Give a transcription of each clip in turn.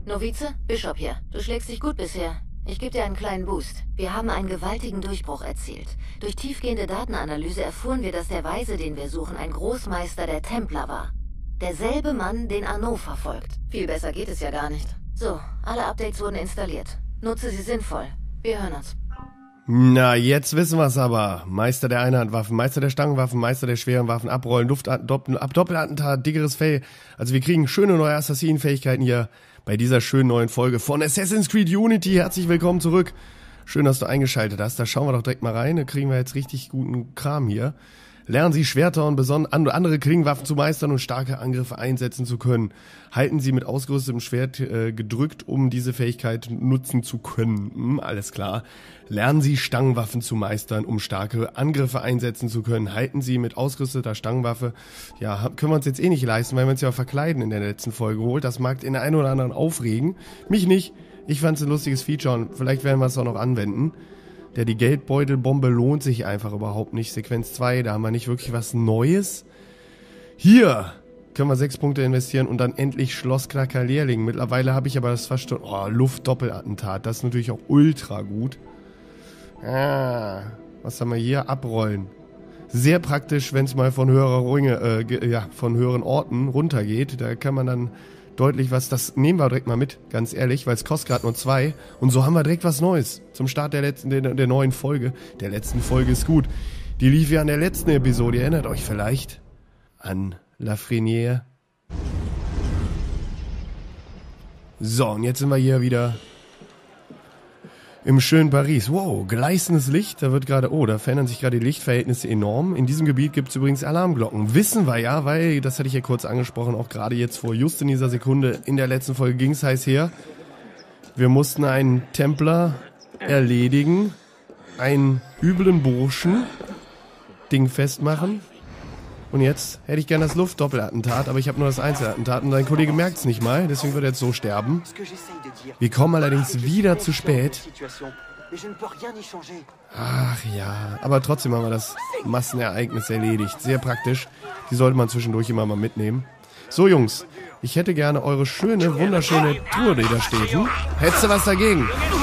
Novize, Bishop hier. Du schlägst dich gut bisher. Ich gebe dir einen kleinen Boost. Wir haben einen gewaltigen Durchbruch erzielt. Durch tiefgehende Datenanalyse erfuhren wir, dass der Weise, den wir suchen, ein Großmeister der Templer war. Derselbe Mann, den Arnaud verfolgt. Viel besser geht es ja gar nicht. So, alle Updates wurden installiert. Nutze sie sinnvoll. Wir hören uns. Na, jetzt wissen wir's aber. Meister der Einhandwaffen, Meister der Stangenwaffen, Meister der schweren Waffen, Abrollen, Doppelattentat, dickeres Fell. Also wir kriegen schöne neue Assassinenfähigkeiten hier bei dieser schönen neuen Folge von Assassin's Creed Unity. Herzlich willkommen zurück. Schön, dass du eingeschaltet hast. Da schauen wir doch direkt mal rein. Da kriegen wir jetzt richtig guten Kram hier. Lernen Sie Schwerter und andere Klingenwaffen zu meistern und starke Angriffe einsetzen zu können. Halten Sie mit ausgerüstetem Schwert gedrückt, um diese Fähigkeit nutzen zu können. Alles klar. Lernen Sie Stangenwaffen zu meistern, um starke Angriffe einsetzen zu können. Halten Sie mit ausgerüsteter Stangenwaffe. Ja, können wir uns jetzt eh nicht leisten, weil wir uns ja verkleiden in der letzten Folge geholt. Das mag den einen oder anderen aufregen. Mich nicht. Ich fand es ein lustiges Feature und vielleicht werden wir es auch noch anwenden. Die Geldbeutelbombe lohnt sich einfach überhaupt nicht. Sequenz 2, da haben wir nicht wirklich was Neues. Hier können wir 6 Punkte investieren und dann endlich Schloss Krackerlehrling. Mittlerweile habe ich aber das fast schon... Oh, Luftdoppelattentat, das ist natürlich auch ultra gut. Was haben wir hier? Abrollen. Sehr praktisch, wenn es mal von von höheren Orten runtergeht. Da kann man dann deutlich was, das nehmen wir direkt mal mit, ganz ehrlich, weil es kostet gerade nur 2. Und so haben wir direkt was Neues zum Start der neuen Folge. Der letzten Folge ist gut. Die lief ja an der letzten Episode. Ihr erinnert euch vielleicht an La Frenière. So, und jetzt sind wir hier wieder im schönen Paris. Wow, gleißendes Licht. Da verändern sich gerade die Lichtverhältnisse enorm. In diesem Gebiet gibt es übrigens Alarmglocken. Wissen wir ja, weil, das hatte ich ja kurz angesprochen, auch gerade jetzt just in dieser Sekunde, in der letzten Folge ging es heiß her. Wir mussten einen Templer erledigen, einen üblen Burschen, Ding festmachen. Und jetzt hätte ich gerne das Luftdoppelattentat, aber ich habe nur das Einzelattentat und dein Kollege merkt es nicht mal, deswegen wird er jetzt so sterben. Wir kommen allerdings wieder zu spät. Ach ja, aber trotzdem haben wir das Massenereignis erledigt. Sehr praktisch. Die sollte man zwischendurch immer mal mitnehmen. So Jungs, ich hätte gerne eure schöne, wunderschöne Truhe, die da steht. Hättest du was dagegen?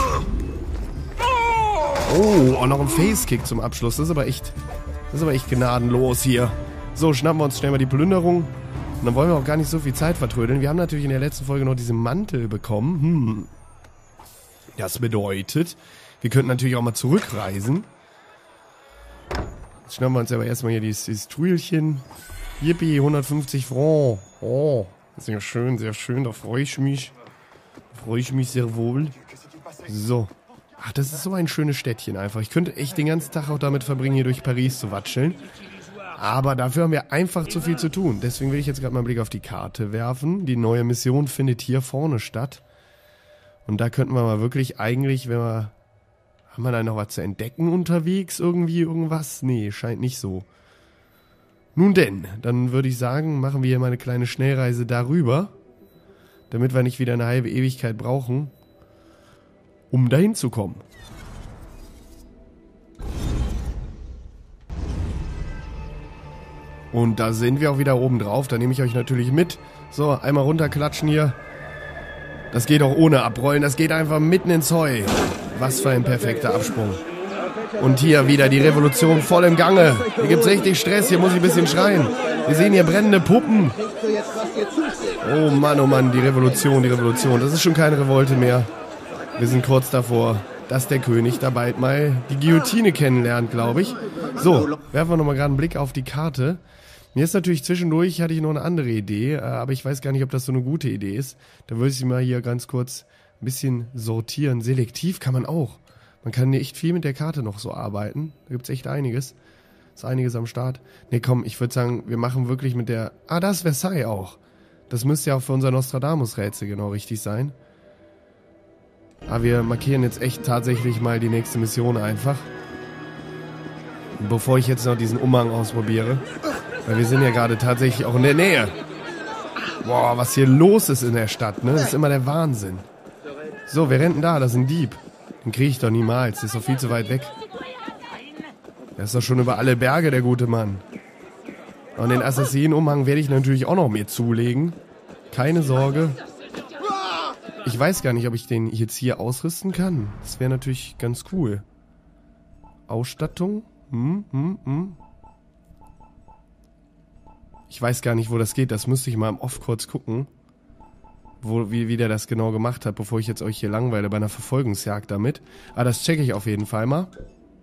Oh, auch noch ein Facekick zum Abschluss. Das ist aber echt gnadenlos hier. So, schnappen wir uns schnell mal die Plünderung. Und dann wollen wir auch gar nicht so viel Zeit vertrödeln. Wir haben natürlich in der letzten Folge noch diesen Mantel bekommen. Das bedeutet, wir könnten natürlich auch mal zurückreisen. Jetzt schnappen wir uns aber erstmal hier dieses Truelchen. Yippie, 150 Francs. Oh, das ist ja schön, sehr schön. Da freue ich mich. Freue ich mich sehr wohl. So. Ach, das ist so ein schönes Städtchen einfach. Ich könnte echt den ganzen Tag auch damit verbringen, hier durch Paris zu watscheln. Aber dafür haben wir einfach zu viel zu tun. Deswegen will ich jetzt gerade mal einen Blick auf die Karte werfen. Die neue Mission findet hier vorne statt. Und da könnten wir mal wirklich eigentlich, haben wir da noch was zu entdecken unterwegs? Irgendwas? Nee, scheint nicht so. Nun denn, dann würde ich sagen, machen wir hier mal eine kleine Schnellreise darüber. Damit wir nicht wieder eine halbe Ewigkeit brauchen, um dahin zu kommen. Und da sind wir auch wieder oben drauf. Da nehme ich euch natürlich mit. So, einmal runterklatschen hier. Das geht auch ohne Abrollen. Das geht einfach mitten ins Heu. Was für ein perfekter Absprung. Und hier wieder die Revolution voll im Gange. Hier gibt's richtig Stress. Hier muss ich ein bisschen schreien. Wir sehen hier brennende Puppen. Oh Mann, die Revolution. Das ist schon keine Revolte mehr. Wir sind kurz davor, dass der König da bald mal die Guillotine kennenlernt, glaube ich. So, werfen wir nochmal gerade einen Blick auf die Karte. Mir ist natürlich zwischendurch, hatte ich noch eine andere Idee, aber ich weiß gar nicht, ob das so eine gute Idee ist. Da würde ich sie mal hier ganz kurz ein bisschen sortieren. Selektiv kann man auch. Man kann hier echt viel mit der Karte noch so arbeiten. Da gibt es echt einiges. Ist einiges am Start. Ne, komm, ich würde sagen, wir machen wirklich mit der... Ah, da ist Versailles auch. Das müsste ja auch für unser Nostradamus-Rätsel genau richtig sein. Aber wir markieren jetzt echt tatsächlich mal die nächste Mission einfach. Bevor ich jetzt noch diesen Umhang ausprobiere. Weil wir sind ja gerade tatsächlich auch in der Nähe. Boah, was hier los ist in der Stadt, ne? Das ist immer der Wahnsinn. So, wer rennt denn da? Das ist ein Dieb. Den kriege ich doch niemals. Der ist doch viel zu weit weg. Der ist doch schon über alle Berge, der gute Mann. Und den Assassinenumhang werde ich natürlich auch noch mir zulegen. Keine Sorge. Ich weiß gar nicht, ob ich den jetzt hier ausrüsten kann. Das wäre natürlich ganz cool. Ausstattung? Ich weiß gar nicht, wo das geht. Das müsste ich mal im Off kurz gucken. Wie der das genau gemacht hat, bevor ich jetzt euch hier langweile bei einer Verfolgungsjagd damit. Aber das checke ich auf jeden Fall mal.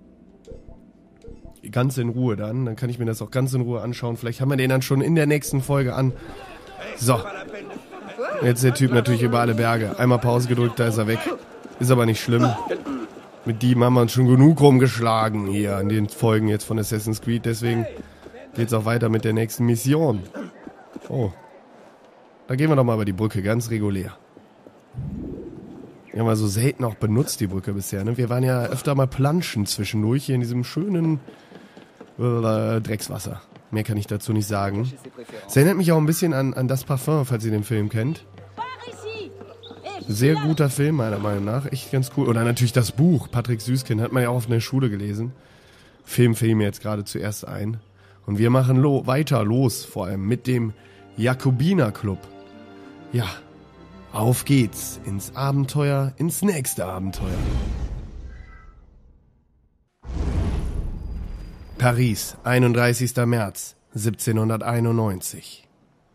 Ganz in Ruhe dann. Dann kann ich mir das auch ganz in Ruhe anschauen. Vielleicht haben wir den dann schon in der nächsten Folge an. So. Jetzt der Typ natürlich über alle Berge. Einmal Pause gedrückt, da ist er weg. Ist aber nicht schlimm. Mit dem haben wir uns schon genug rumgeschlagen hier in den Folgen jetzt von Assassin's Creed. Deswegen geht's auch weiter mit der nächsten Mission. Oh. Da gehen wir doch mal über die Brücke, ganz regulär. Wir haben so selten auch benutzt, die Brücke bisher. Ne? Wir waren ja öfter mal planschen zwischendurch hier in diesem schönen Dreckswasser. Mehr kann ich dazu nicht sagen. Es erinnert mich auch ein bisschen an Das Parfum, falls ihr den Film kennt. Sehr guter Film, meiner Meinung nach. Echt ganz cool. Oder natürlich das Buch, Patrick Süßkind, hat man ja auch auf der Schule gelesen. Film fiel mir jetzt gerade zuerst ein. Und wir machen weiter los, vor allem mit dem Jakobiner-Club. Ja, auf geht's ins Abenteuer, ins nächste Abenteuer. Paris, 31. März, 1791.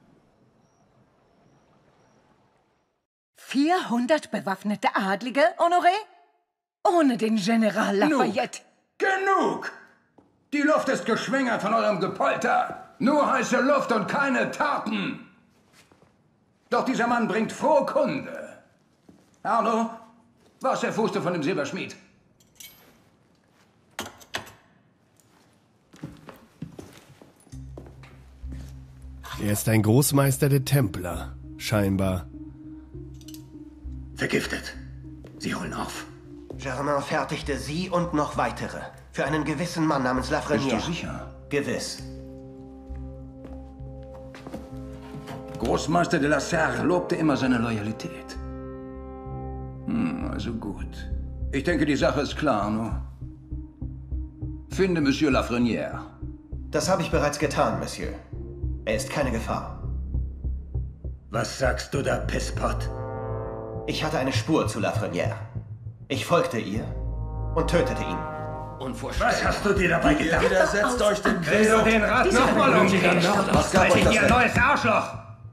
400 bewaffnete Adlige, Honoré? Ohne den General Lafayette. Genug! Die Luft ist geschwängert von eurem Gepolter. Nur heiße Luft und keine Taten. Doch dieser Mann bringt frohe Kunde. Arno, was erfuhrst du von dem Silberschmied? Er ist ein Großmeister der Templer, scheinbar. Vergiftet. Sie holen auf. Germain fertigte sie und noch weitere. Für einen gewissen Mann namens Lafrenière. Bist du sicher? Gewiss. Großmeister de la Serre lobte immer seine Loyalität. Also gut. Ich denke, die Sache ist klar, Arno. Finde Monsieur Lafrenière. Das habe ich bereits getan, Monsieur. Er ist keine Gefahr. Was sagst du da, Pisspot? Ich hatte eine Spur zu Lafrenière. Ich folgte ihr und tötete ihn. Unvorstellbar. Was hast du dir dabei gedacht? Widersetzt euch dem Dreh den Rad nochmal um. Was gab euch das denn? Neues Arschloch!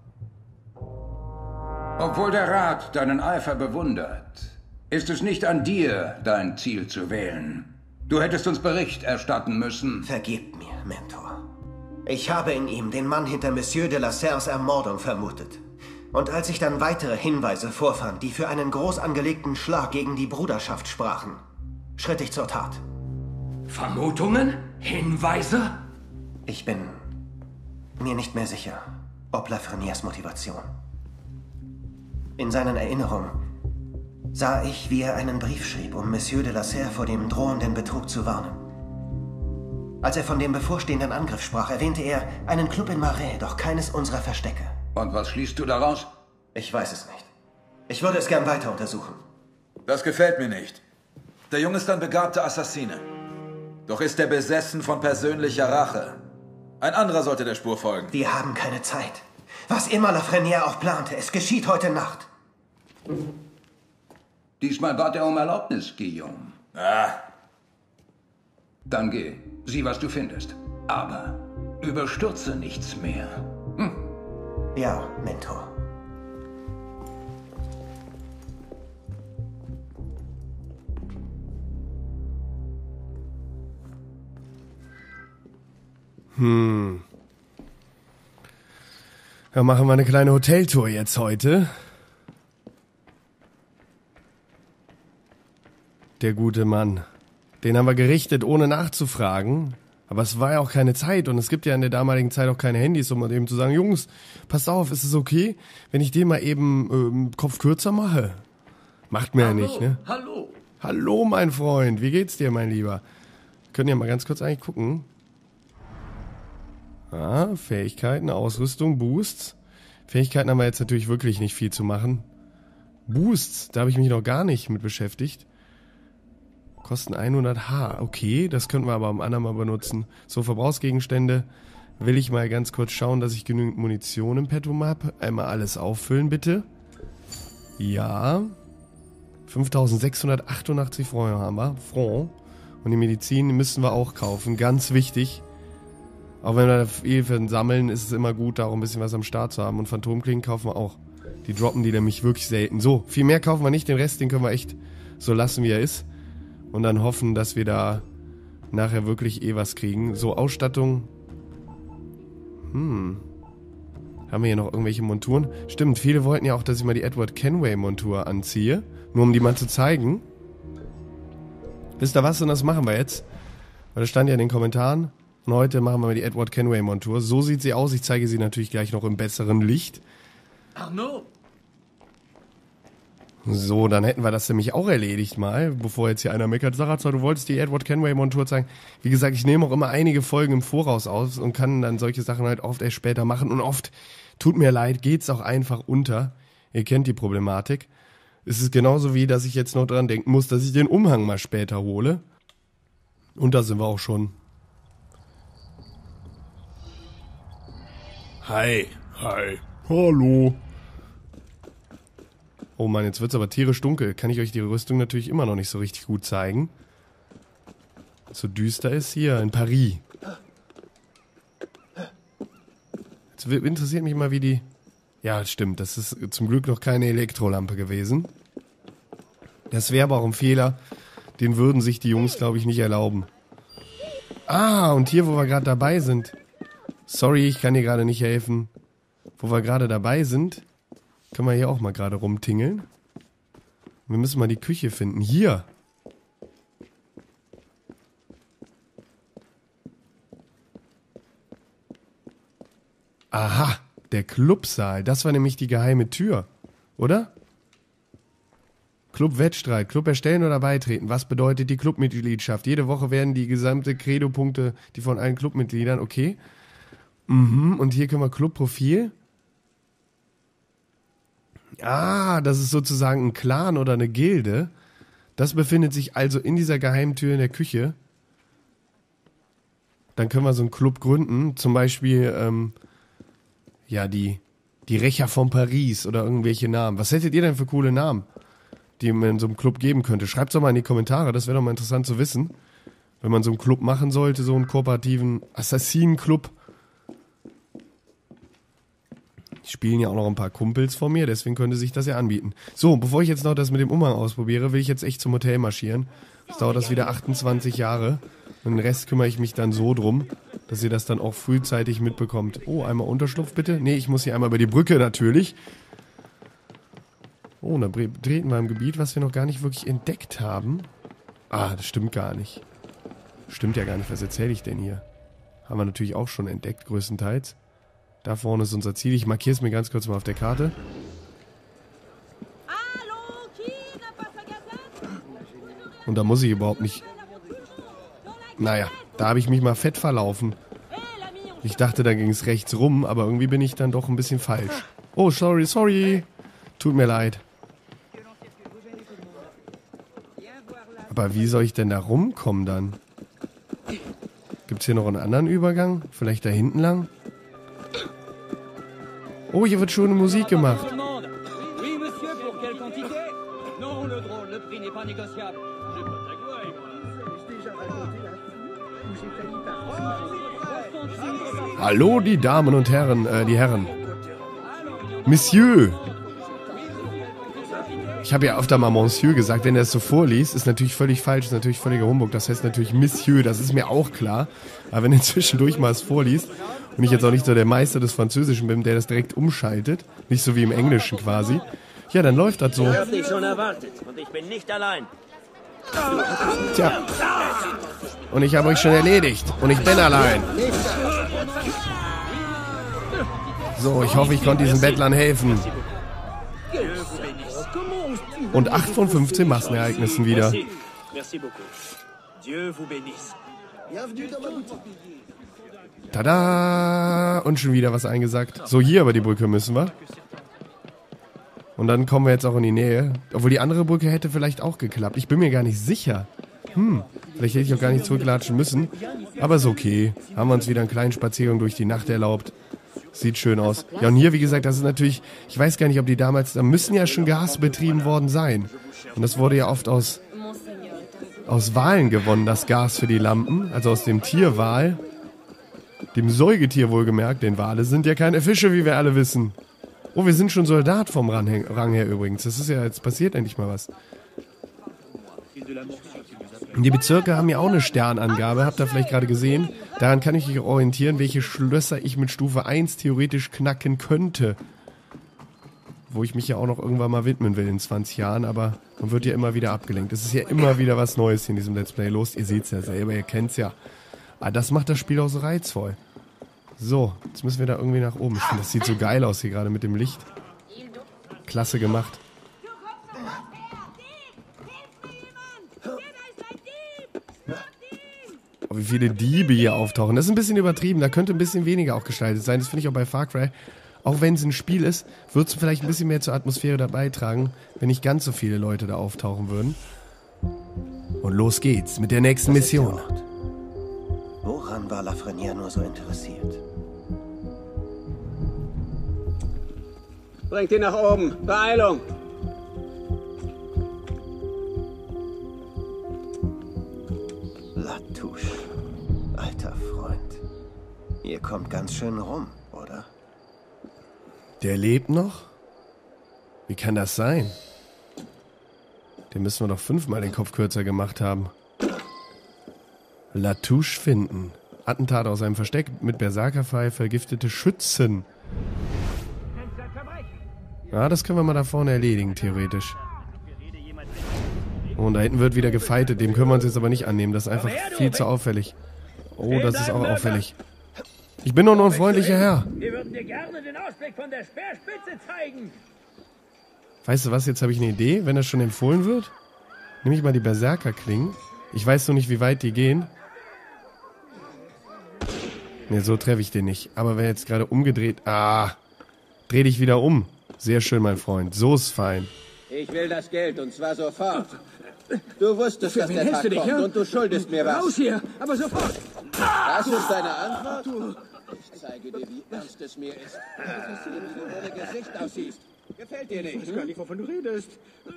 Obwohl der Rat deinen Eifer bewundert, ist es nicht an dir, dein Ziel zu wählen. Du hättest uns Bericht erstatten müssen. Vergebt mir, Mentor. Ich habe in ihm den Mann hinter Monsieur de la Serres Ermordung vermutet. Und als ich dann weitere Hinweise vorfand, die für einen groß angelegten Schlag gegen die Bruderschaft sprachen, schritt ich zur Tat. Vermutungen? Hinweise? Ich bin mir nicht mehr sicher, ob Lafrenières Motivation. In seinen Erinnerungen sah ich, wie er einen Brief schrieb, um Monsieur de la Serre vor dem drohenden Betrug zu warnen. Als er von dem bevorstehenden Angriff sprach, erwähnte er einen Club in Marais, doch keines unserer Verstecke. Und was schließt du daraus? Ich weiß es nicht. Ich würde es gern weiter untersuchen. Das gefällt mir nicht. Der Junge ist ein begabter Assassine. Doch ist er besessen von persönlicher Rache. Ein anderer sollte der Spur folgen. Wir haben keine Zeit. Was immer Lafrenière auch plante, es geschieht heute Nacht. Diesmal bat er um Erlaubnis, Guillaume. Dann geh, sieh, was du findest. Aber überstürze nichts mehr. Ja, Mentor. Ja, machen wir eine kleine Hoteltour jetzt heute. Der gute Mann. Den haben wir gerichtet, ohne nachzufragen. Aber es war ja auch keine Zeit und es gibt ja in der damaligen Zeit auch keine Handys, um mal eben zu sagen, Jungs, passt auf, ist es okay, wenn ich den mal eben Kopf kürzer mache? Macht mir ja nicht, ne? Hallo. Hallo, mein Freund, wie geht's dir, mein Lieber? Können ja mal ganz kurz eigentlich gucken. Fähigkeiten, Ausrüstung, Boosts. Fähigkeiten haben wir jetzt natürlich wirklich nicht viel zu machen. Boosts, da habe ich mich noch gar nicht mit beschäftigt. Kosten 100 okay, das könnten wir aber am anderen mal benutzen. So, Verbrauchsgegenstände will ich mal ganz kurz schauen, dass ich genügend Munition im Petto habe. Einmal alles auffüllen, bitte. Ja. 5.688 Francs haben wir. Francs. Und die Medizin müssen wir auch kaufen. Ganz wichtig. Auch wenn wir da viel für sammeln, ist es immer gut, da auch ein bisschen was am Start zu haben. Und Phantomklingen kaufen wir auch. Die droppen die nämlich wirklich selten. So, viel mehr kaufen wir nicht. Den Rest, den können wir echt so lassen, wie er ist. Und dann hoffen, dass wir da nachher wirklich was kriegen. So, Ausstattung. Haben wir hier noch irgendwelche Monturen? Stimmt, viele wollten ja auch, dass ich mal die Edward Kenway Montur anziehe. Nur um die mal zu zeigen. Wisst ihr was? Und das machen wir jetzt. Weil das stand ja in den Kommentaren. Und heute machen wir mal die Edward Kenway Montur. So sieht sie aus. Ich zeige sie natürlich gleich noch im besseren Licht. Arnaud! So, dann hätten wir das nämlich auch erledigt mal, bevor jetzt hier einer meckert. Sarazar, du wolltest die Edward Kenway Montur zeigen. Wie gesagt, ich nehme auch immer einige Folgen im Voraus aus und kann dann solche Sachen halt oft erst später machen. Und oft, tut mir leid, geht's auch einfach unter. Ihr kennt die Problematik. Es ist genauso wie, dass ich jetzt noch dran denken muss, dass ich den Umhang mal später hole. Und da sind wir auch schon. Hi. Hi. Hallo. Oh Mann, jetzt wird's aber tierisch dunkel. Kann ich euch die Rüstung natürlich immer noch nicht so richtig gut zeigen. So düster ist hier in Paris. Jetzt interessiert mich mal, wie die... Ja, stimmt, das ist zum Glück noch keine Elektrolampe gewesen. Das wäre aber auch ein Fehler. Den würden sich die Jungs, glaube ich, nicht erlauben. Ah, und hier, wo wir gerade dabei sind. Sorry, ich kann dir gerade nicht helfen. Wo wir gerade dabei sind... Können wir hier auch mal gerade rumtingeln. Wir müssen mal die Küche finden. Hier. Aha, der Clubsaal. Das war nämlich die geheime Tür. Oder? Club-Wettstreit. Club erstellen oder beitreten. Was bedeutet die Clubmitgliedschaft? Jede Woche werden die gesamte Credo-Punkte, die von allen Clubmitgliedern, okay. Und hier können wir Clubprofil. Ah, das ist sozusagen ein Clan oder eine Gilde. Das befindet sich also in dieser Geheimtür in der Küche. Dann können wir so einen Club gründen. Zum Beispiel, die Rächer von Paris oder irgendwelche Namen. Was hättet ihr denn für coole Namen, die man in so einem Club geben könnte? Schreibt's doch mal in die Kommentare, das wäre doch mal interessant zu wissen. Wenn man so einen Club machen sollte, so einen kooperativen Assassinen-Club. Spielen ja auch noch ein paar Kumpels von mir, deswegen könnte sich das ja anbieten. So, bevor ich jetzt noch das mit dem Umhang ausprobiere, will ich jetzt echt zum Hotel marschieren. Das dauert das wieder 28 Jahre. Und den Rest kümmere ich mich dann so drum, dass ihr das dann auch frühzeitig mitbekommt. Oh, einmal Unterschlupf bitte. Nee, ich muss hier einmal über die Brücke natürlich. Oh, da treten wir im Gebiet, was wir noch gar nicht wirklich entdeckt haben. Ah, das stimmt gar nicht. Stimmt ja gar nicht, was erzähle ich denn hier? Haben wir natürlich auch schon entdeckt, größtenteils. Da vorne ist unser Ziel. Ich markiere es mir ganz kurz mal auf der Karte. Und da muss ich überhaupt nicht... Naja, da habe ich mich mal fett verlaufen. Ich dachte, da ging es rechts rum, aber irgendwie bin ich dann doch ein bisschen falsch. Oh, sorry. Tut mir leid. Aber wie soll ich denn da rumkommen dann? Gibt's hier noch einen anderen Übergang? Vielleicht da hinten lang? Oh, hier wird schon eine Musik gemacht. Hallo, die Damen und Herren, die Herren. Monsieur. Ich habe ja öfter mal Monsieur gesagt, wenn er es so vorliest, ist natürlich völlig falsch, ist natürlich völliger Humbug. Das heißt natürlich Monsieur, das ist mir auch klar. Aber wenn er zwischendurch mal es vorliest und ich jetzt auch nicht so der Meister des Französischen bin, der das direkt umschaltet, nicht so wie im Englischen quasi, ja, dann läuft das so. Ich hab dich schon erwartet und ich bin nicht allein. Tja. Und ich habe euch schon erledigt und ich bin allein. So, ich hoffe, ich konnte diesen Bettlern helfen. Und 8 von 15 Massenereignissen wieder. Tada! Und schon wieder was eingesagt. So, hier über die Brücke müssen wir. Und dann kommen wir jetzt auch in die Nähe. Obwohl die andere Brücke hätte vielleicht auch geklappt. Ich bin mir gar nicht sicher. Vielleicht hätte ich auch gar nicht zurücklatschen müssen. Aber ist okay. Haben wir uns wieder einen kleinen Spaziergang durch die Nacht erlaubt. Sieht schön aus. Ja, und hier, wie gesagt, das ist natürlich, ich weiß gar nicht, ob die damals, da müssen ja schon Gas betrieben worden sein. Und das wurde ja oft aus Walen gewonnen, das Gas für die Lampen. Also aus dem Tierwal. Dem Säugetier wohlgemerkt, denn Wale sind ja keine Fische, wie wir alle wissen. Oh, wir sind schon Soldat vom Rang her übrigens. Das ist ja, jetzt passiert endlich mal was. Die Bezirke haben ja auch eine Sternangabe, habt ihr vielleicht gerade gesehen. Daran kann ich mich orientieren, welche Schlösser ich mit Stufe 1 theoretisch knacken könnte. Wo ich mich ja auch noch irgendwann mal widmen will in 20 Jahren, aber man wird ja immer wieder abgelenkt. Es ist ja immer wieder was Neues hier in diesem Let's Play los. Ihr seht es ja selber, ihr kennt es ja. Aber das macht das Spiel auch so reizvoll. So, jetzt müssen wir da irgendwie nach oben. Ich finde, das sieht so geil aus hier gerade mit dem Licht. Klasse gemacht. Oh, wie viele Diebe hier auftauchen. Das ist ein bisschen übertrieben. Da könnte ein bisschen weniger auch gestaltet sein. Das finde ich auch bei Far Cry. Auch wenn es ein Spiel ist, wird es vielleicht ein bisschen mehr zur Atmosphäre da beitragen, wenn nicht ganz so viele Leute da auftauchen würden. Und los geht's mit der nächsten Mission. Woran war Lafrenière nur so interessiert? Bringt ihn nach oben. Beeilung! Latouche, alter Freund. Ihr kommt ganz schön rum, oder? Der lebt noch? Wie kann das sein? Den müssen wir doch 5-mal den Kopf kürzer gemacht haben. Latouche finden. Attentat aus einem Versteck mit Berserkerpfeil, vergiftete Schützen. Ja, das können wir mal da vorne erledigen, theoretisch. Und da hinten wird wieder gefightet. Dem können wir uns jetzt aber nicht annehmen. Das ist einfach viel zu auffällig. Oh, das ist auch auffällig. Ich bin doch nur ein freundlicher Herr. Wir würden dir gerne den Ausblick von der Speerspitze zeigen. Weißt du was, jetzt habe ich eine Idee, wenn das schon empfohlen wird. Nehme ich mal die Berserkerklingen. Ich weiß noch nicht, wie weit die gehen. Ne, so treffe ich den nicht. Aber wenn jetzt gerade umgedreht... dreh dich wieder um. Sehr schön, mein Freund. So ist fein. Ich will das Geld, und zwar sofort. Du wusstest, dass der Tag kommt, und du schuldest mir was. Raus hier, aber sofort! Das ist deine Antwort? Ich zeige dir, wie ernst es mir ist. Wie du ohne Gesicht aussiehst. Gefällt dir nicht? Ich weiß gar nicht, wovon du redest.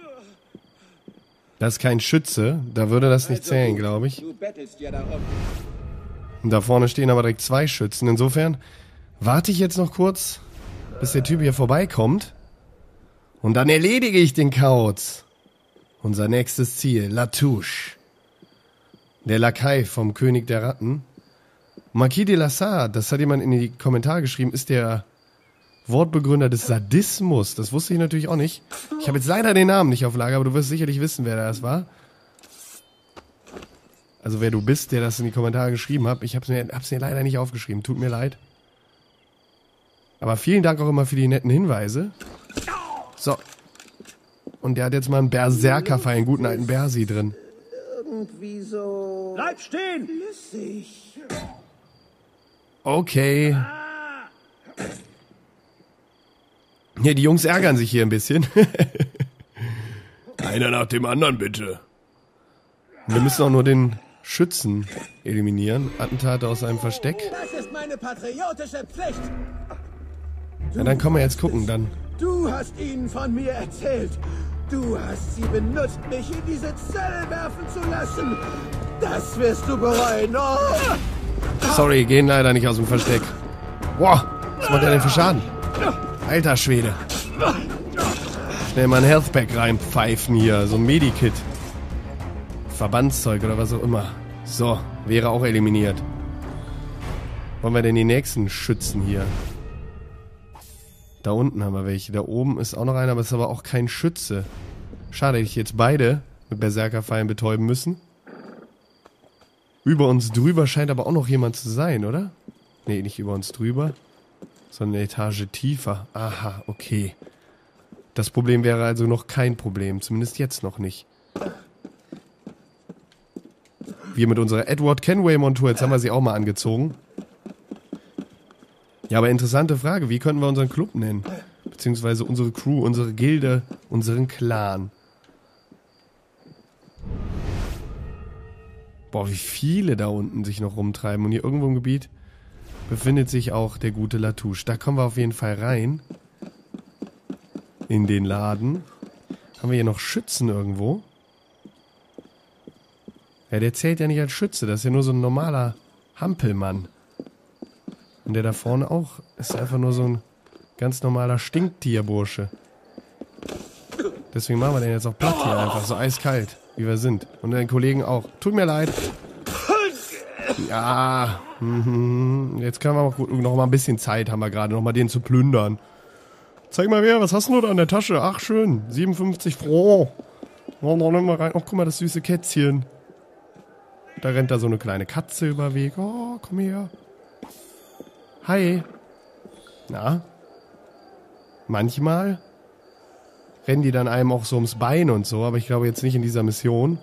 Das ist kein Schütze. Da würde das nicht zählen, glaube ich. Du bettelst ja darum. Und da vorne stehen aber direkt 2 Schützen. Insofern warte ich jetzt noch kurz, bis der Typ hier vorbeikommt. Und dann erledige ich den Kauz. Unser nächstes Ziel, Latouche. Der Lakai vom König der Ratten. Marquis de Lassade, das hat jemand in die Kommentare geschrieben, ist der Wortbegründer des Sadismus. Das wusste ich natürlich auch nicht. Ich habe jetzt leider den Namen nicht auf Lager, aber du wirst sicherlich wissen, wer das war. Also wer du bist, der das in die Kommentare geschrieben hat. Ich hab's mir leider nicht aufgeschrieben. Tut mir leid. Aber vielen Dank auch immer für die netten Hinweise. So. Und der hat jetzt mal einen Berserkerpfeil, einen guten alten Bersi drin. Irgendwie so... Bleib stehen! Flüssig. Okay. Ja, die Jungs ärgern sich hier ein bisschen. Einer nach dem anderen, bitte. Wir müssen auch nur den Schützen eliminieren. Attentate aus einem Versteck. Das ist meine patriotische Pflicht. Ja, dann können wir jetzt gucken, dann. Du hast ihnen von mir erzählt. Du hast sie benutzt, mich in diese Zelle werfen zu lassen. Das wirst du bereuen. Oh. Sorry, gehen leider nicht aus dem Versteck. Wow, was macht der denn für Schaden? Alter Schwede. Schnell mal ein Healthpack reinpfeifen hier, so ein Medikit. Verbandszeug oder was auch immer. So, wäre auch eliminiert. Wollen wir denn die nächsten schützen hier? Da unten haben wir welche. Da oben ist auch noch einer, aber es ist aber auch kein Schütze. Schade, dass ich jetzt beide mit Berserkerpfeilen betäuben müssen. Über uns drüber scheint aber auch noch jemand zu sein, oder? Nee, nicht über uns drüber, sondern eine Etage tiefer. Aha, okay. Das Problem wäre also noch kein Problem. Zumindest jetzt noch nicht. Wir mit unserer Edward Kenway-Montur, jetzt haben wir sie auch mal angezogen. Ja, aber interessante Frage. Wie könnten wir unseren Club nennen? Beziehungsweise unsere Crew, unsere Gilde, unseren Clan. Boah, wie viele da unten sich noch rumtreiben. Und hier irgendwo im Gebiet befindet sich auch der gute Latouche. Da kommen wir auf jeden Fall rein. In den Laden. Haben wir hier noch Schützen irgendwo? Ja, der zählt ja nicht als Schütze. Das ist ja nur so ein normaler Hampelmann. Und der da vorne auch ist einfach nur so ein ganz normaler Stinktierbursche. Deswegen machen wir den jetzt auch platt hier einfach. So eiskalt, wie wir sind. Und den Kollegen auch. Tut mir leid. Ja. Jetzt können wir auch noch mal ein bisschen Zeit, haben wir gerade, noch mal den zu plündern. Zeig mal her, was hast du da an der Tasche? Ach, schön. 57 Francs. Noch mal rein. Ach, guck mal, das süße Kätzchen. Da rennt da so eine kleine Katze über den Weg. Oh, komm her. Hi. Na? Manchmal rennen die dann einem auch so ums Bein und so, aber ich glaube jetzt nicht in dieser Mission.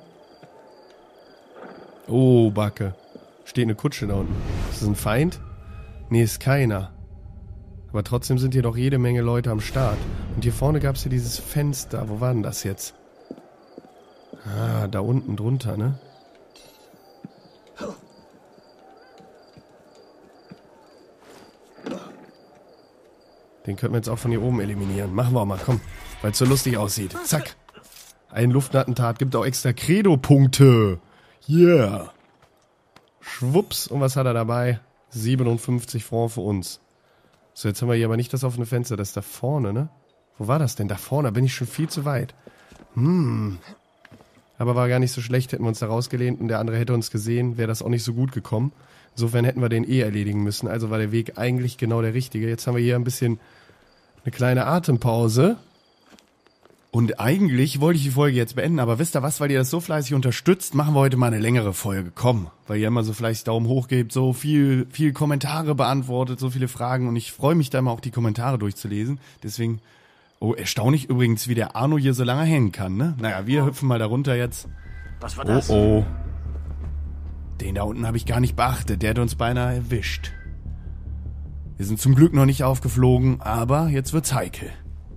Oh, Backe. Steht eine Kutsche da unten. Ist das ein Feind? Nee, ist keiner. Aber trotzdem sind hier doch jede Menge Leute am Start. Und hier vorne gab es ja dieses Fenster. Wo war denn das jetzt? Ah, da unten drunter, ne? Den könnten wir jetzt auch von hier oben eliminieren. Machen wir auch mal, komm. Weil es so lustig aussieht. Zack. Ein Luftattentat gibt auch extra Credo-Punkte. Yeah. Schwupps. Und was hat er dabei? 57 Francs für uns. So, jetzt haben wir hier aber nicht das offene Fenster. Das ist da vorne, ne? Wo war das denn? Da vorne. Da bin ich schon viel zu weit. Aber war gar nicht so schlecht. Hätten wir uns da rausgelehnt und der andere hätte uns gesehen, wäre das auch nicht so gut gekommen. Insofern hätten wir den erledigen müssen. Also war der Weg eigentlich genau der richtige. Jetzt haben wir hier ein bisschen eine kleine Atempause. Und eigentlich wollte ich die Folge jetzt beenden, aber wisst ihr was, weil ihr das so fleißig unterstützt, machen wir heute mal eine längere Folge. Komm, weil ihr immer so fleißig Daumen hoch gebt, so viel Kommentare beantwortet, so viele Fragen und ich freue mich da immer auch die Kommentare durchzulesen. Deswegen, oh, erstaunlich übrigens, wie der Arno hier so lange hängen kann, ne? Naja, wir hüpfen mal da runter jetzt. Was war das? Oh. Den da unten habe ich gar nicht beachtet, der hat uns beinahe erwischt. Wir sind zum Glück noch nicht aufgeflogen, aber jetzt wird's heikel.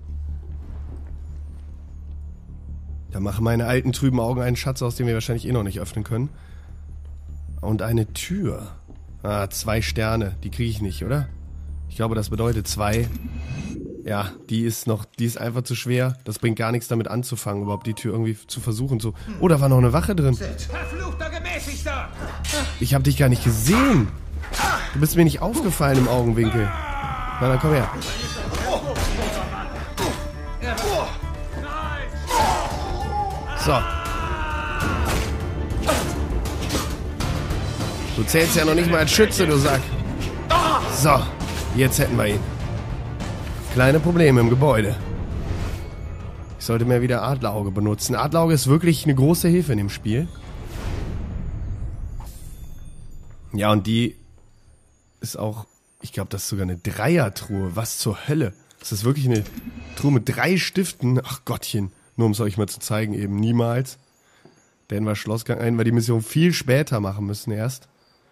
Da machen meine alten trüben Augen einen Schatz aus, den wir wahrscheinlich eh noch nicht öffnen können. Und eine Tür. Ah, 2 Sterne. Die kriege ich nicht, oder? Ich glaube, das bedeutet 2. Ja, die ist einfach zu schwer. Das bringt gar nichts damit anzufangen, überhaupt die Tür irgendwie zu versuchen. So. Oh, da war noch eine Wache drin. Verfluchter Gemäßigter! Ich habe dich gar nicht gesehen. Du bist mir nicht aufgefallen im Augenwinkel. Na, dann komm her. So. Du zählst ja noch nicht mal als Schütze, du Sack. So, jetzt hätten wir ihn. Kleine Probleme im Gebäude. Ich sollte mehr wieder Adlerauge benutzen. Adlerauge ist wirklich eine große Hilfe in dem Spiel. Ja, und die ist auch, ich glaube, das ist sogar eine Dreiertruhe. Was zur Hölle? Das ist wirklich eine Truhe mit 3 Stiften. Ach Gottchen. Nur um es euch mal zu zeigen, eben niemals. Denn wir Schlossgang ein, weil die Mission viel später machen müssen erst.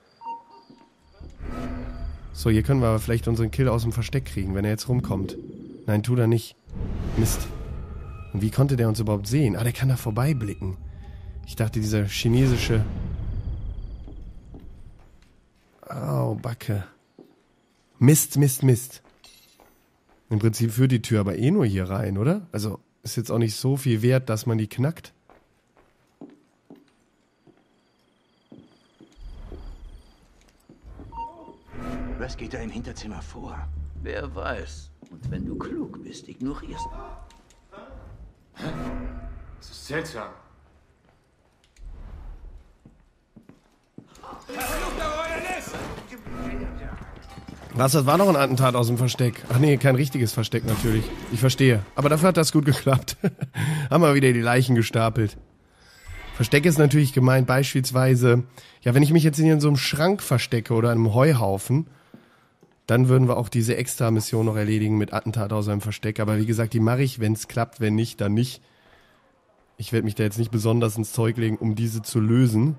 So, hier können wir aber vielleicht unseren Kill aus dem Versteck kriegen, wenn er jetzt rumkommt. Nein, tut er nicht. Mist. Und wie konnte der uns überhaupt sehen? Ah, der kann da vorbeiblicken. Ich dachte, dieser chinesische... Au, Backe. Mist, Mist, Mist. Im Prinzip führt die Tür aber eh nur hier rein, oder? Also... Ist jetzt auch nicht so viel wert, dass man die knackt. Was geht da im Hinterzimmer vor? Wer weiß. Und wenn du klug bist, ignorierst du. Das ist seltsam. Was, das war noch ein Attentat aus dem Versteck. Ach nee, kein richtiges Versteck natürlich. Ich verstehe. Aber dafür hat das gut geklappt. Haben wir wieder die Leichen gestapelt. Versteck ist natürlich gemeint beispielsweise, ja, wenn ich mich jetzt hier in so einem Schrank verstecke oder in einem Heuhaufen, dann würden wir auch diese Extra-Mission noch erledigen mit Attentat aus einem Versteck. Aber wie gesagt, die mache ich, wenn es klappt. Wenn nicht, dann nicht. Ich werde mich da jetzt nicht besonders ins Zeug legen, um diese zu lösen.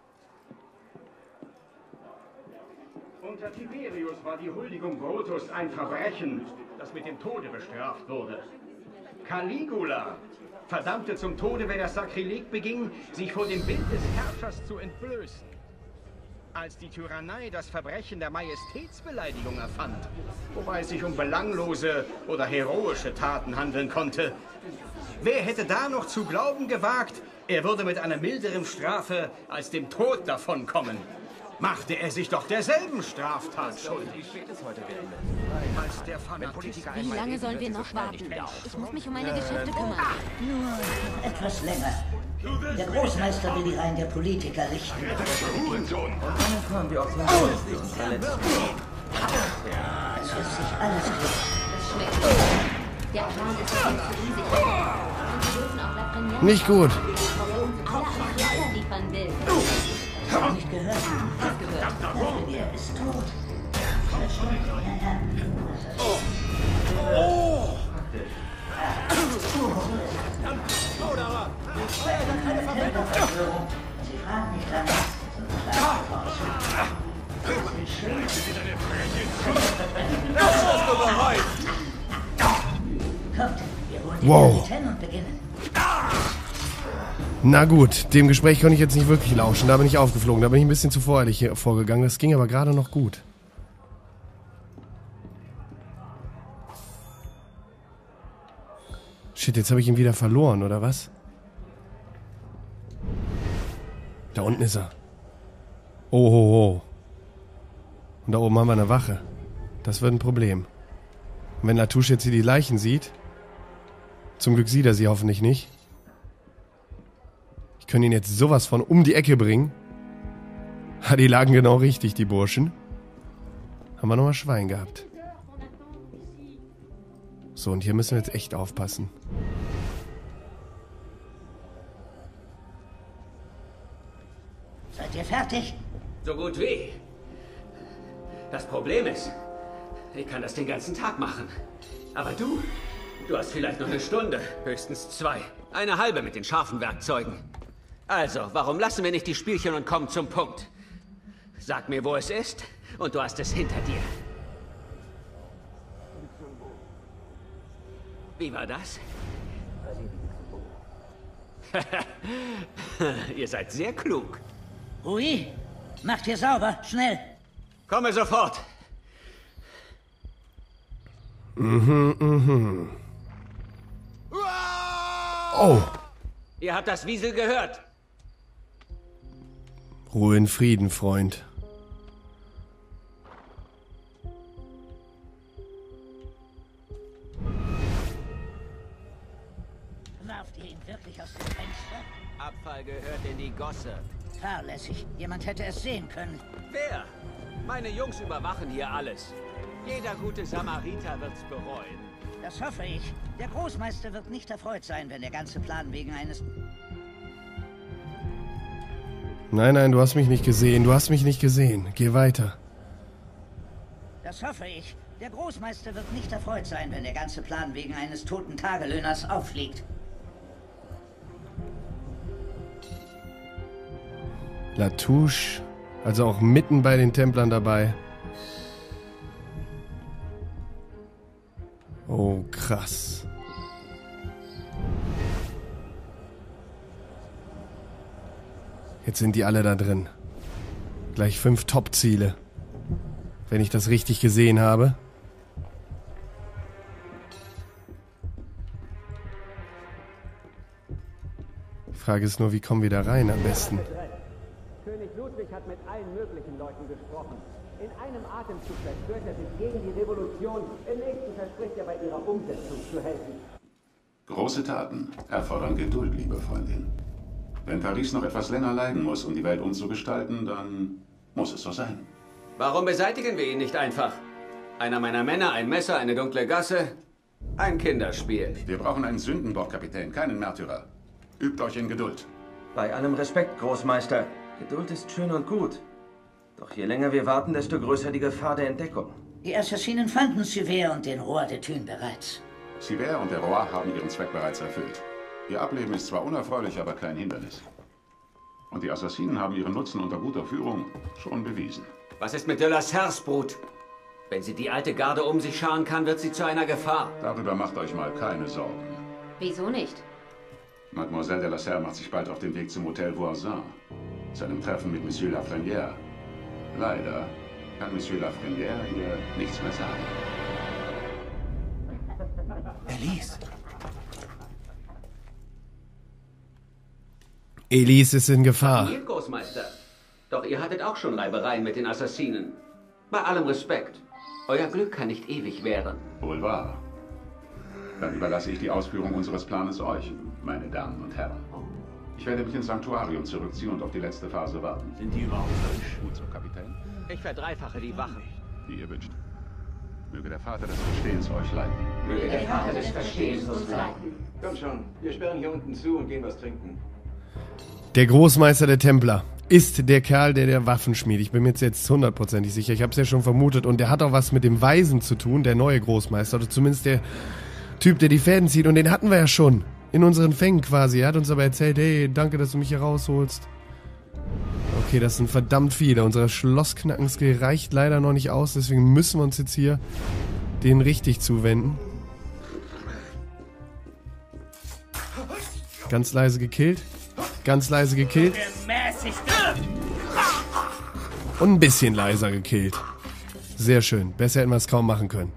Unter Tiberius war die Huldigung Brutus ein Verbrechen, das mit dem Tode bestraft wurde. Caligula verdammte zum Tode, wer das Sakrileg beging, sich vor dem Bild des Herrschers zu entblößen. als die Tyrannei das Verbrechen der Majestätsbeleidigung erfand, wobei es sich um belanglose oder heroische Taten handeln konnte. Wer hätte da noch zu glauben gewagt, er würde mit einer milderen Strafe als dem Tod davonkommen? Machte er sich doch derselben Straftat schuldig. Als der Fanatiker Wie lange sollen wir noch warten? Ich muss mich um meine Geschäfte kümmern. Nur etwas länger. Der Großmeister will die Reihen der Politiker richten. Und dann kommen wir auch zum Haus. Es wird sich alles klären. Das schmeckt gut. Der Plan ist viel zu unsicher. Und wir dürfen auch La Premiere Nicht gut. ob er uns alle einen Messer liefern will. Hast du nicht gehört? La Premiere ist tot. Sie fragen nicht danach. Kommt, wir holen die Wow. Kapitän und beginnen. Na gut, dem Gespräch konnte ich jetzt nicht wirklich lauschen. Da bin ich aufgeflogen. Da bin ich ein bisschen zu voreilig hier vorgegangen. Das ging aber gerade noch gut. Shit, jetzt habe ich ihn wieder verloren, oder was? Da unten ist er. Oh, ho, ho. Und da oben haben wir eine Wache. Das wird ein Problem. Und wenn Latouche jetzt hier die Leichen sieht... Zum Glück sieht er sie hoffentlich nicht. Ich könnte ihn jetzt sowas von um die Ecke bringen. Ha, die lagen genau richtig, die Burschen. Haben wir nochmal Schwein gehabt. So, und hier müssen wir jetzt echt aufpassen. Seid ihr fertig? So gut wie. Das Problem ist, ich kann das den ganzen Tag machen. Aber du hast vielleicht noch eine Stunde, höchstens 2. Eine halbe mit den scharfen Werkzeugen. Also, warum lassen wir nicht die Spielchen und kommen zum Punkt? Sag mir, wo es ist, und du hast es hinter dir. Wie war das? Ihr seid sehr klug. Rui, macht hier sauber, schnell. Komme sofort. Oh. Ihr habt das Wiesel gehört. Ruhe in Frieden, Freund. Warft ihr ihn wirklich aus dem Fenster? Abfall gehört in die Gosse. Fahrlässig. Jemand hätte es sehen können. Wer? Meine Jungs überwachen hier alles. Jeder gute Samariter wird's bereuen. Das hoffe ich. Der Großmeister wird nicht erfreut sein, wenn der ganze Plan wegen eines... Nein, nein, du hast mich nicht gesehen. Du hast mich nicht gesehen. Geh weiter. Das hoffe ich. Der Großmeister wird nicht erfreut sein, wenn der ganze Plan wegen eines toten Tagelöhners auffliegt. Latouche, also auch mitten bei den Templern dabei. Oh, krass. Jetzt sind die alle da drin. Gleich 5 Top-Ziele. Wenn ich das richtig gesehen habe. Die Frage ist nur, wie kommen wir da rein am besten? König Ludwig hat mit allen möglichen Leuten gesprochen. In einem Atemzug verstört er sich gegen die Revolution. Im nächsten verspricht er, bei ihrer Umsetzung zu helfen. Große Taten erfordern Geduld, liebe Freundin. Wenn Paris noch etwas länger leiden muss, um die Welt umzugestalten, dann muss es so sein. Warum beseitigen wir ihn nicht einfach? Einer meiner Männer, ein Messer, eine dunkle Gasse, ein Kinderspiel. Wir brauchen einen Sündenbock, Kapitän, keinen Märtyrer. Übt euch in Geduld. Bei allem Respekt, Großmeister. Geduld ist schön und gut. Doch je länger wir warten, desto größer die Gefahr der Entdeckung. Die Assassinen fanden Suvert und den Roi de Thun bereits. Sivert und der Roi haben ihren Zweck bereits erfüllt. Ihr Ableben ist zwar unerfreulich, aber kein Hindernis. Und die Assassinen haben ihren Nutzen unter guter Führung schon bewiesen. Was ist mit de la Serres Brut? Wenn sie die alte Garde um sich scharen kann, wird sie zu einer Gefahr. Darüber macht euch mal keine Sorgen. Wieso nicht? Mademoiselle de la Serre macht sich bald auf den Weg zum Hotel Voisin, zu einem Treffen mit Monsieur Lafrenière. Leider kann Monsieur Lafrenière hier nichts mehr sagen. Elise. Elise ist in Gefahr. Ihr Großmeister. Doch ihr hattet auch schon Reibereien mit den Assassinen. Bei allem Respekt. Euer Glück kann nicht ewig währen. Wohl wahr. Dann überlasse ich die Ausführung unseres Planes euch, meine Damen und Herren. Ich werde mich ins Sanktuarium zurückziehen und auf die letzte Phase warten. Sind die überhaupt frisch? Gut so, Kapitän. Ich verdreifache die Wachen. Wie ihr wünscht. Möge der Vater des Verstehens euch leiten. Möge der Vater des Verstehens uns leiten. Komm schon, wir sperren hier unten zu und gehen was trinken. Der Großmeister der Templer ist der Kerl, der Waffenschmied. Ich bin mir jetzt hundertprozentig sicher. Ich habe es ja schon vermutet. Und der hat auch was mit dem Weisen zu tun, der neue Großmeister. Oder zumindest der Typ, der die Fäden zieht. Und den hatten wir ja schon in unseren Fängen quasi. Er hat uns aber erzählt, hey, danke, dass du mich hier rausholst. Okay, das sind verdammt viele. Unser Schlossknackenskill reicht leider noch nicht aus. Deswegen müssen wir uns jetzt hier den richtig zuwenden. Ganz leise gekillt. Ganz leise gekillt. Und ein bisschen leiser gekillt. Sehr schön. Besser hätten wir es kaum machen können.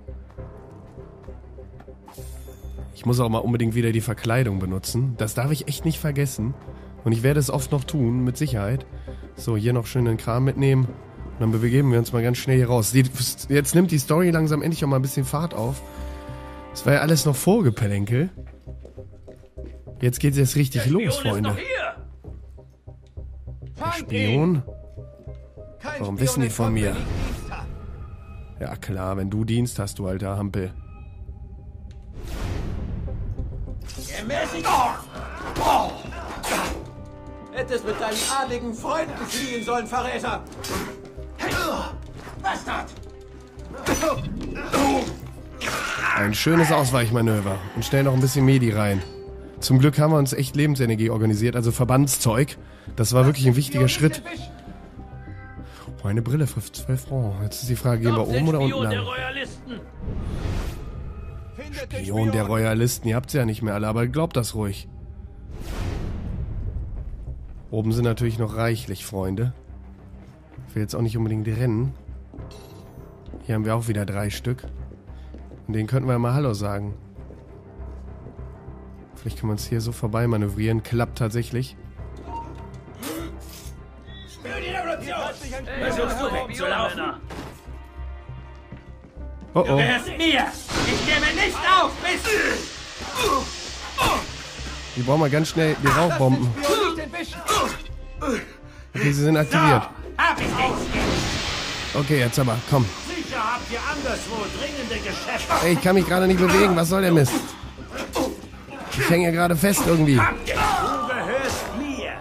Ich muss auch mal unbedingt wieder die Verkleidung benutzen. Das darf ich echt nicht vergessen. Und ich werde es oft noch tun, mit Sicherheit. So, hier noch schön den Kram mitnehmen. Und dann begeben wir uns mal ganz schnell hier raus. Jetzt nimmt die Story langsam endlich auch mal ein bisschen Fahrt auf. Das war ja alles noch Vorgeplänkel. Jetzt geht's erst richtig los, Freunde. Der Spion? Warum wissen die von mir? Ja klar, wenn du Dienst hast, du alter Hampel. Hättest mit deinen adligen Freunden fliehen sollen, Verräter! Bastard! Ein schönes Ausweichmanöver. Und schnell noch ein bisschen Medi rein. Zum Glück haben wir uns echt Lebensenergie organisiert, also Verbandszeug. Das war wirklich ein wichtiger Schritt. Oh, eine Brille für 12 Francs. Jetzt ist die Frage, gehen wir oben oder unten lang? Spion der Royalisten. Ihr habt sie ja nicht mehr alle, aber glaubt das ruhig. Oben sind natürlich noch reichlich, Freunde. Ich will jetzt auch nicht unbedingt rennen. Hier haben wir auch wieder 3 Stück. Und denen könnten wir mal Hallo sagen. Vielleicht können wir uns hier so vorbei manövrieren. Klappt tatsächlich. Versuchst du wegzulaufen? Oh Du oh. gehörst mir! Ich gebe nicht auf, bis... Die brauchen wir ganz schnell, die Rauchbomben. Okay, sie sind aktiviert. Hab ich nichts. Okay, jetzt aber, komm. Sicher habt ihr anderswo dringende Geschäfte. Ey, ich kann mich gerade nicht bewegen. Was soll der Mist? Ich hänge hier gerade fest irgendwie. Du gehörst mir.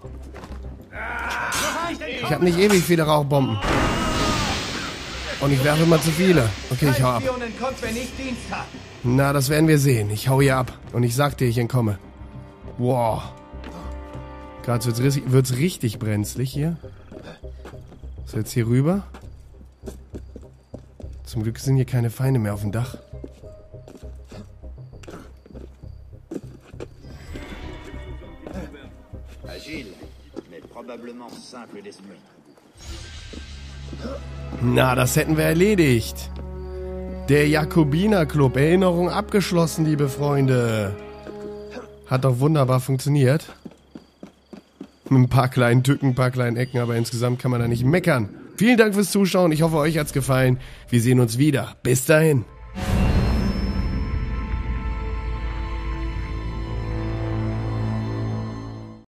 Ich habe nicht ewig viele Rauchbomben. Und ich werfe immer zu viele. Okay, ich hau ab. Na, das werden wir sehen. Ich hau hier ab. Und ich sag dir, ich entkomme. Wow. Gerade wird's richtig brenzlig hier. So, jetzt hier rüber. Zum Glück sind hier keine Feinde mehr auf dem Dach. Agile, mais probablement simple d'esprit. Na, das hätten wir erledigt. Der Jakobiner-Club. Erinnerung abgeschlossen, liebe Freunde. Hat doch wunderbar funktioniert. Mit ein paar kleinen Tücken, ein paar kleinen Ecken, aber insgesamt kann man da nicht meckern. Vielen Dank fürs Zuschauen. Ich hoffe, euch hat's gefallen. Wir sehen uns wieder. Bis dahin.